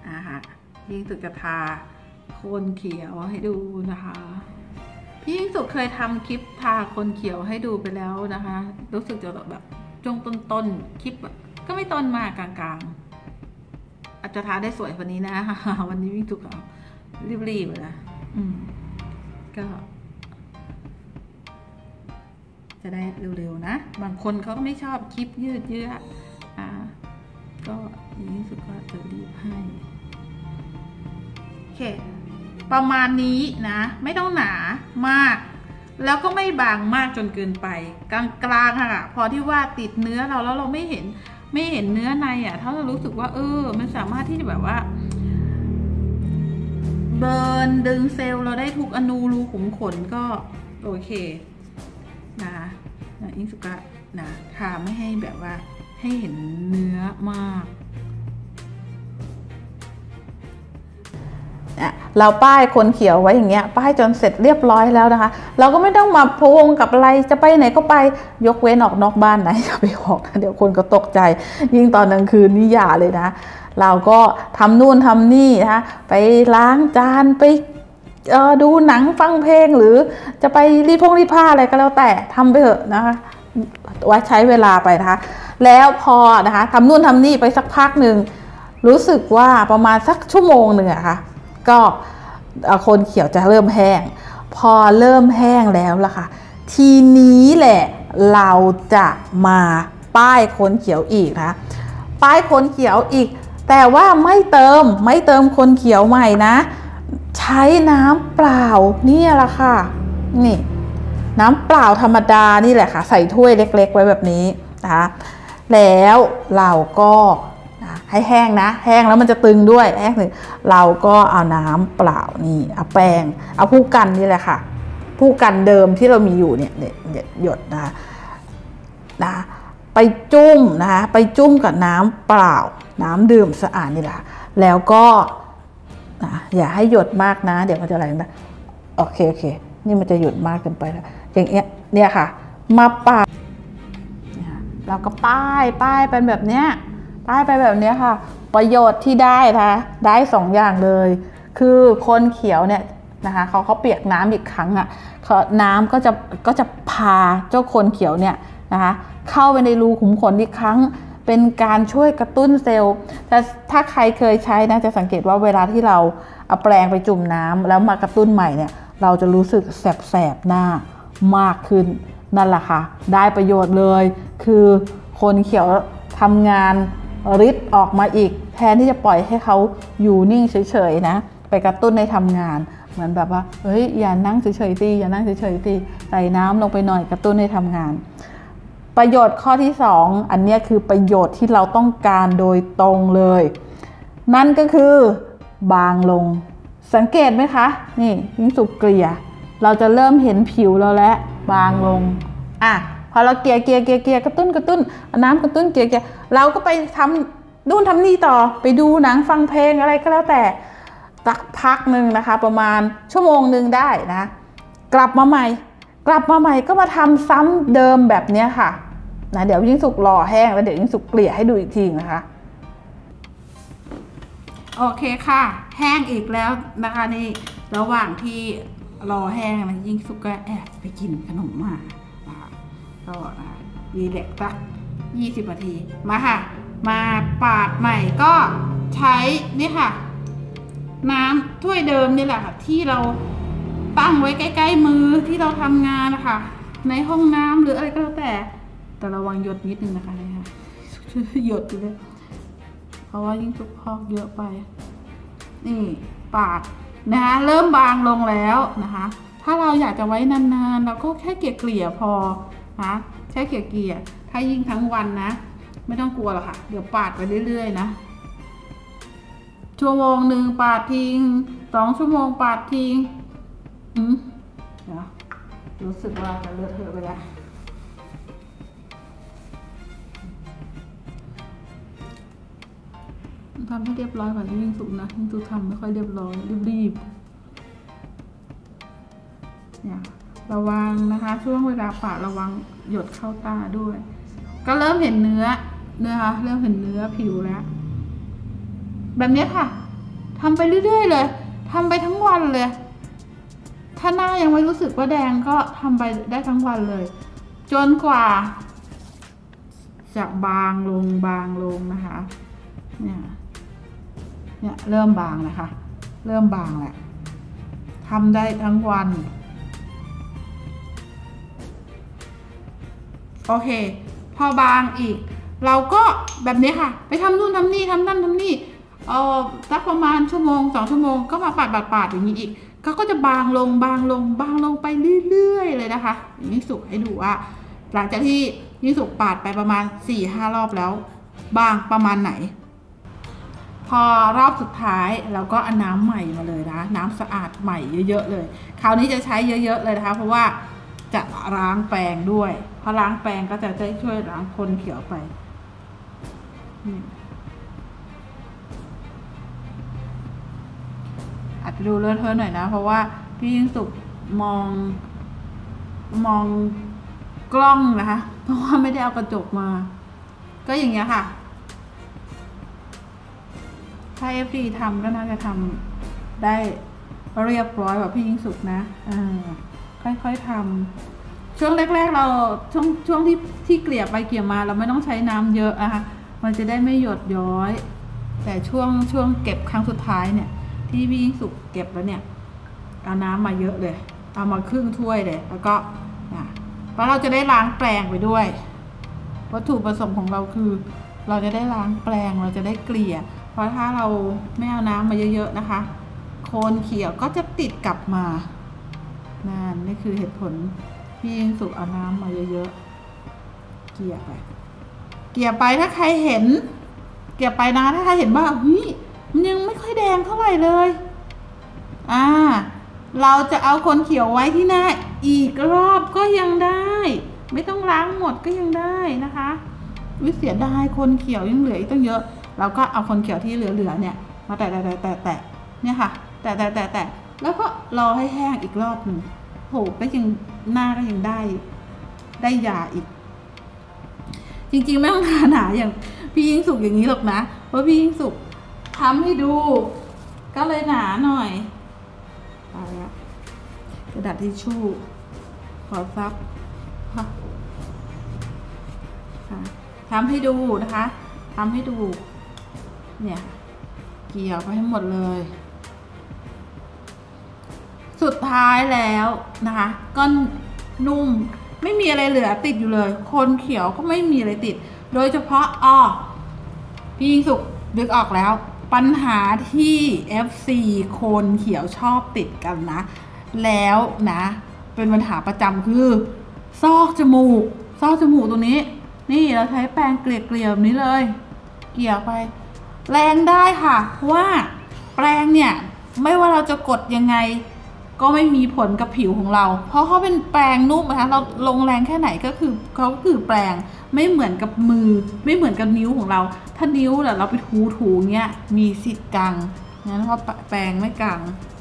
ค่ะพี่ยิ่งสุขจะทาโคนเขียวให้ดูนะคะพี่ยิ่งสุขเคยทำคลิปทาโคนเขียวให้ดูไปแล้วนะคะรู้สึกจะแบบช่วงต้นคลิปก็ไม่ต้นมากกลางๆอาจจะทาได้สวยกว่านี้นะวันนี้ยิ่งสุขรีบๆนะก็จะได้เร็วๆนะบางคนเขาก็ไม่ชอบคลิปยืดเยื้อก็ยิ่งสุขก็จะรีบให้โอเคประมาณนี้นะไม่ต้องหนามากแล้วก็ไม่บางมากจนเกินไปกลางๆค่ะพอที่ว่าติดเนื้อเราแล้วเราไม่เห็นเนื้อในถ้าเรารู้สึกว่ามันสามารถที่จะแบบว่าเบิร์นดึงเซลล์เราได้ทุกอนูรูขุมขนก็โอเคนะยิ่งสุกะนะทาไม่ให้แบบว่าให้เห็นเนื้อมากเราป้ายคนเขียวไว้อย่างเงี้ยป้ายจนเสร็จเรียบร้อยแล้วนะคะเราก็ไม่ต้องมาพวงกับอะไรจะไปไหนก็ไปยกเว้นออกนอกบ้านไหนอย่าไปออกนะเดี๋ยวคนก็ตกใจยิ่งตอนกลางคืนนี่อย่าเลยนะเราก็ทำนู่นทำนี่นะคะไปล้างจานไปดูหนังฟังเพลงหรือจะไปรีดผ้าอะไรก็แล้วแต่ทำไปเถอะนะคะไว้ใช้เวลาไปนะคะแล้วพอนะคะทำนู่นทำนี่ไปสักพักหนึ่งรู้สึกว่าประมาณสักชั่วโมงหนึ่งอะค่ะก็โคนเขียวจะเริ่มแห้งพอเริ่มแห้งแล้วล่ะค่ะทีนี้แหละเราจะมาป้ายโคนเขียวอีกนะป้ายโคนเขียวอีกแต่ว่าไม่เติมโคนเขียวใหม่นะใช้น้ำเปล่านี่แหละค่ะนี่น้ำเปล่าธรรมดานี่แหละค่ะใส่ถ้วยเล็กๆไว้แบบนี้นะคะแล้วเราก็ให้แห้งนะแห้งแล้วมันจะตึงด้วยแห้งเลยเราก็เอาน้ำเปล่านี่เอาแป้งเอาผู้กันนี่แหละค่ะผู้กันเดิมที่เรามีอยู่เนี่ยหยดนะไปจุ่มนะคะไปจุ่มกับน้ำเปล่าน้ำดื่มสะอาดนี่แหละแล้วก็อย่าให้หยดมากนะเดี๋ยวมันจะอะไรนะโอเคนี่มันจะหยดมากเกินไปแล้วอย่างเงี้ยเนี่ยค่ะมาป้ายเราก็ป้ายเป็นแบบเนี้ยป้ายไปแบบนี้ค่ะประโยชน์ที่ได้นะคะได้2อย่างเลยคือคนเขียวเนี่ยนะคะเขาเปียกน้ำอีกครั้งน้ำก็จะพาเจ้าคนเขียวเนี่ยนะคะเข้าไปในรูขุมขนอีกครั้งเป็นการช่วยกระตุ้นเซลล์แต่ถ้าใครเคยใช้นะจะสังเกตว่าเวลาที่เราเอาแปรงไปจุ่มน้ำแล้วมากระตุ้นใหม่เนี่ยเราจะรู้สึกแสบหน้ามากขึ้นนั่นแหละค่ะได้ประโยชน์เลยคือคนเขียวทำงานฤทธิ์ออกมาอีกแทนที่จะปล่อยให้เขาอยู่นิ่งเฉยๆนะไปกระตุ้นในทำงานเหมือนแบบว่าเฮ้ยอย่านั่งเฉยๆตีอย่านั่งเฉยๆตีใส่น้ำลงไปหน่อยกระตุ้นให้ทำงานประโยชน์ข้อที่2อันนี้คือประโยชน์ที่เราต้องการโดยตรงเลยนั่นก็คือบางลงสังเกตไหมคะนี่ยิ่งสุกเกลี่ยเราจะเริ่มเห็นผิวเราแล้วบางลงพอเราเกลี่ยกระตุ้นน้ำกระตุ้นเกลี่ยเราก็ไปทำนู่นทำนี่ต่อไปดูหนังฟังเพลงอะไรก็แล้วแต่สักพักหนึ่งนะคะประมาณชั่วโมงหนึ่งได้นะกลับมาใหม่ก็มาทำซ้ำเดิมแบบนี้ค่ะนะเดี๋ยวยิ่งสุกรอแห้งแล้วเดี๋ยวยิ่งสุกเกลี่ยให้ดูอีกทีนะคะโอเคค่ะแห้งอีกแล้วนะคะนี่ระหว่างที่รอแห้งนะยิ่งสุกก็แอบไปกินขนมมาก็รีแลกซ์สัก20 นาทีมาค่ะมาปาดใหม่ก็ใช้นี่ค่ะน้ำถ้วยเดิมนี่แหละค่ะที่เราตั้งไว้ใกล้ๆมือที่เราทำงานนะคะในห้องน้ำหรืออะไรก็แล้วแต่ระวังหยดนิดนึงนะคะเนี่ยหยดอยู่เลยเพราะว่ายิ่งทุกพอกเยอะไปนี่ปาดนะคะเริ่มบางลงแล้วนะคะถ้าเราอยากจะไว้นานๆเราก็แค่เกลี่ยพอนะแค่เกลี่ยถ้ายิ่งทั้งวันนะไม่ต้องกลัวหรอกค่ะเดี๋ยวปาดไปเรื่อยๆนะชั่วโมงหนึ่งปาดทิ้ง2 ชั่วโมงปาดทิ้งเดี๋ยวรู้สึกว่าจะเลอะเทอะไปแล้วทำให้เรียบร้อยก่อนยิ่งสุกนะยิ่งสุกทำไม่ค่อยเรียบร้อยรีบเนี่ยระวังนะคะช่วงเวลาปาดระวังหยดเข้าตาด้วยก็เริ่มเห็นเนื้อนะคะเริ่มเห็นเนื้อผิวแล้วแบบนี้ค่ะทำไปเรื่อยๆเลยทำไปทั้งวันเลยถ้าหน้ายังไม่รู้สึกว่าแดงก็ทำไปได้ทั้งวันเลยจนกว่าจะบางลงนะคะเนี่ยเริ่มบางนะคะเริ่มบางแหละทำได้ทั้งวันโอเคพอบางอีกเราก็แบบนี้ค่ะไปทำนู่นทำนี่ทำนั่นทำนี่สักประมาณชั่วโมง2 ชั่วโมงก็มาปาดอย่างนี้อีกก็จะบางลงไปเรื่อยๆเลยนะคะยิ่งสุกให้ดูว่าหลังจากที่ยิ่งสุกปาดไปประมาณ 4-5 รอบแล้วบางประมาณไหนพอรอบสุดท้ายเราก็เอาน้ำใหม่มาเลยนะน้ำสะอาดใหม่เยอะๆเลยคราวนี้จะใช้เยอะๆเลยนะคะเพราะว่าจะล้างแปรงด้วยพอล้างแปรงก็จะช่วยล้างคนเขียวไปอาจจะดูเลอะเทอะหน่อยนะเพราะว่าพี่ยิ่งสุกมองกล้องนะคะเพราะว่าไม่ได้เอากระจกมาก็อย่างเงี้ยค่ะถ้า FD ทำก็น่าจะทำได้เรียบร้อยแบบพี่ยิ่งสุกนะค่อยๆทำช่วงแรกๆเราช่วงที่เกลี่ยไปเกลี่ยมาเราไม่ต้องใช้น้ำเยอะนะคะมันจะได้ไม่หยดย้อยแต่ช่วงเก็บครั้งสุดท้ายเนี่ยที่พี่ยิ่งสุกเก็บแล้วเนี่ยเอาน้ำมาเยอะเลยเอามาครึ่งถ้วยเลยแล้วก็เพราะเราจะได้ล้างแปรงไปด้วยวัตถุประสงค์ของเราคือเราจะได้ล้างแปรงเราจะได้เกลี่ยเพราะถ้าเราไม่เอาน้ำมาเยอะๆนะคะโคนเขียวก็จะติดกลับมานี่คือเหตุผลพี่ยิ่งสุกเอาน้ำมาเยอะๆเกลี่ยไปถ้าใครเห็นเกลี่ยไปนะถ้าใครเห็นว่ามันยังไม่ค่อยแดงเท่าไหร่เลยเราจะเอาคนเขียวไว้ที่หน้าอีกรอบก็ยังได้ไม่ต้องล้างหมดก็ยังได้นะคะเสียดายคนเขียวยังเหลืออีกตั้งเยอะเราก็เอาคนเขียวที่เหลือเนี่ยมาแตะเนี่ยค่ะแตะแล้วก็รอให้แห้งอีกรอบหนึ่งโหก็ยังหน้าก็ยังได้ยาอีกจริงๆไม่ต้องหนาอย่างพี่ยิ่งสุกอย่างนี้หรอกนะเพราะพี่ยิ่งสุกทำให้ดูก็เลยหนาหน่อยเอาละกระดาษทิชชู่ขอซับทำให้ดูนะคะทำให้ดูเนี่ยเกี่ยวไปให้หมดเลยสุดท้ายแล้วนะคะก็นุ่มไม่มีอะไรเหลือติดอยู่เลยคนเขียวก็ไม่มีอะไรติดโดยเฉพาะพี่ยิ่งสุกนึกออกแล้วปัญหาที่ FC คนเขียวชอบติดกันนะแล้วนะเป็นปัญหาประจำคือซอกจมูกตรงนี้นี่เราใช้แปรงเกลี่ยแบบนี้เลยเกลี่ยไปแรงได้ค่ะเพราะว่าแปรงเนี่ยไม่ว่าเราจะกดยังไงก็ไม่มีผลกับผิวของเราเพราะเขาเป็นแปรงนุ่มนะคะเราลงแรงแค่ไหนก็คือแปรงไม่เหมือนกับมือไม่เหมือนกับนิ้วของเราถ้านิ้วเราไปถูเงี้ยมีสิทธิ์กังงั้นเพราะแปรงไม่กัง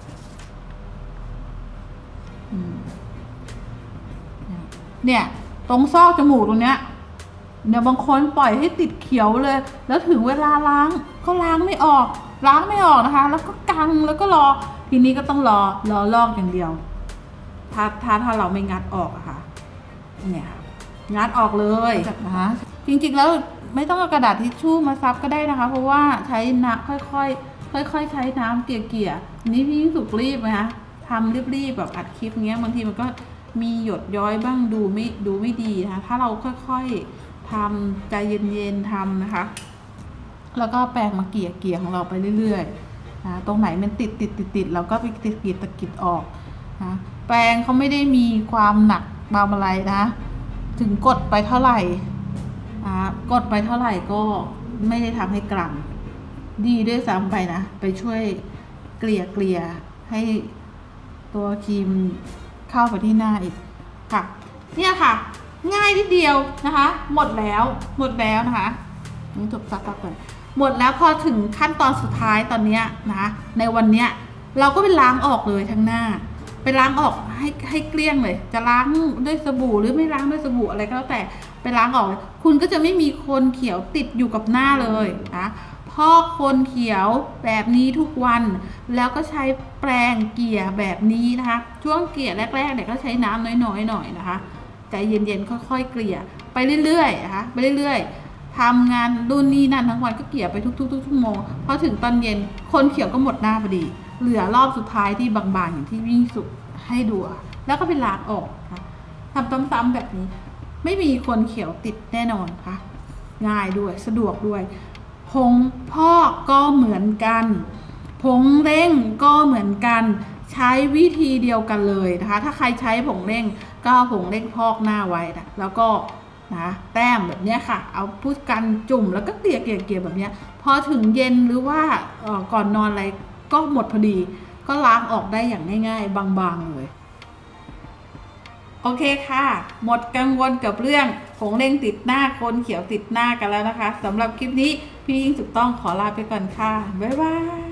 เนี่ยตรงซอกจมูกตรงเนี้ยเดี๋ยวบางคนปล่อยให้ติดเขียวเลยแล้วถึงเวลาล้างก็ล้างไม่ออกนะคะแล้วก็กังแล้วก็รอทีนี้ก็ต้องรอลอกอย่างเดียวถ้าเราไม่งัดออกอะค่ะเนี่ยงัดออกเลยนะคะจริงๆแล้วไม่ต้องเอากระดาษทิชชู่มาซับก็ได้นะคะเพราะว่าใช้น้ำค่อยใช้น้ำเกลี่ยนี่พี่ยิ่งสุกรีบนะคะทำรีบแบบอัดคลิปเงี้ยบางทีมันก็มีหยดย้อยบ้างดูไม่ดีนะคะถ้าเราค่อยๆทำใจเย็นๆทำนะคะแล้วก็แปรงมาเกลี่ยของเราไปเรื่อยๆนะตรงไหนมันติดเราก็ไปตะกิดออกนะแปรงเขาไม่ได้มีความหนักเบาอะไรนะถึงกดไปเท่าไหร่กดไปเท่าไหร่ก็ไม่ได้ทำให้กลั่นดีด้วยซ้ำไปนะไปช่วยเกลี่ยให้ตัวครีมเข้าไปที่หน้าอีกค่ะเนี่ยค่ะง่ายนิดเดียวนะคะหมดแล้วนะคะนี่จบซักก่อนหมดแล้วพอถึงขั้นตอนสุดท้ายตอนนี้นะคะในวันเนี้ยเราก็ไปล้างออกเลยทั้งหน้าไปล้างออกให้เกลี้ยงเลยจะล้างด้วยสบู่หรือไม่ล้างด้วยสบู่อะไรก็แล้วแต่ไปล้างออกคุณก็จะไม่มีโคนเขียวติดอยู่กับหน้าเลยนะพออกโคนเขียวแบบนี้ทุกวันแล้วก็ใช้แปรงเกลี่ยแบบนี้นะคะช่วงเกลี่ยแรกๆเนี่ยก็ใช้น้ำน้อยๆหน่อยนะคะใจเย็นๆค่อยๆเกลี่ยไปเรื่อยๆนะคะไปเรื่อยๆทำงานรุ่นนี้นั่นทั้งวันก็เกลี่ยไปทุกๆชั่วโมงพอถึงตอนเย็นคนเขียวก็หมดหน้าพอดีเหลือรอบสุดท้ายที่บางๆอย่างที่วิ่งสุดให้ดูแล้วก็ไปล้างออกนะทำซ้ำๆแบบนี้ไม่มีคนเขียวติดแน่นอนค่ะง่ายด้วยสะดวกด้วยผงพอกก็เหมือนกันผงเร่งก็เหมือนกันใช้วิธีเดียวกันเลยนะคะถ้าใครใช้ผงเร่งก็ผงเร่งพอกหน้าไว้นะแล้วก็นะแต้มแบบนี้ค่ะเอาพุทกันจุ่มแล้วก็เกลี่ยแบบนี้พอถึงเย็นหรือว่าก่อนนอนอะไรก็หมดพอดีก็ล้างออกได้อย่างง่ายๆบางๆเลยโอเคค่ะหมดกังวลกับเรื่องผงเร่งติดหน้าคนเขียวติดหน้ากันแล้วนะคะสำหรับคลิปนี้พี่ยิ่งถูกต้องขอลาไปก่อนค่ะบ๊ายบาย